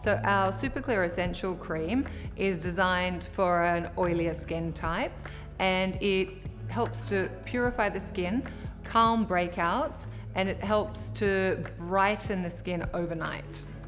So our Super Clear Essential Cream is designed for an oilier skin type, and it helps to purify the skin, calm breakouts, and it helps to brighten the skin overnight.